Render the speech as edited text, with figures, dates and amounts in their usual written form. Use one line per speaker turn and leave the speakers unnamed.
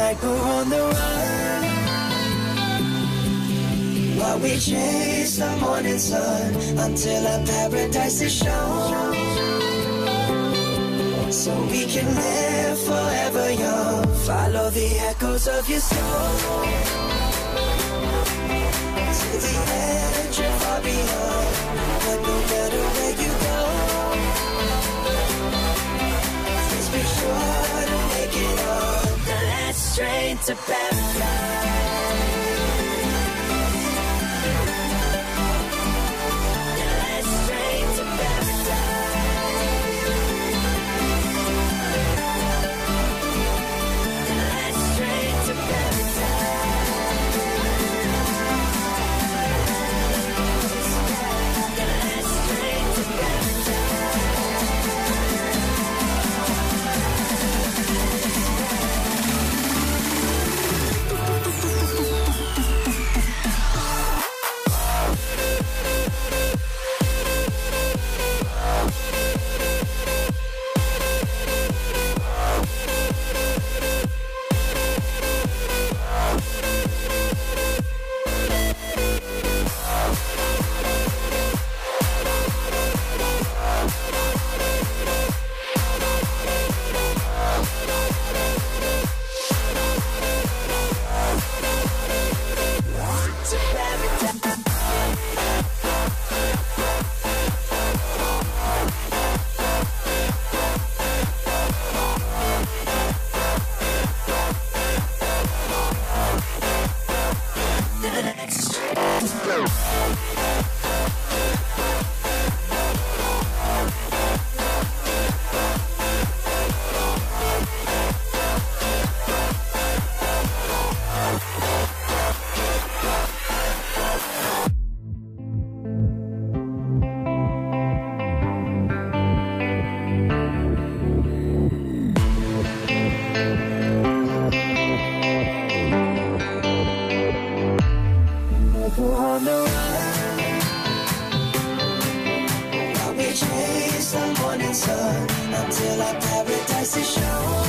night we're on the run, while we chase the morning sun until our paradise is shown, so we can live forever young. Follow the echoes of your soul to the edge and far beyond. But no matter where you go, please be sure to make it on the last train to paradise. On the run, while we chase the morning sun until our paradise is shown.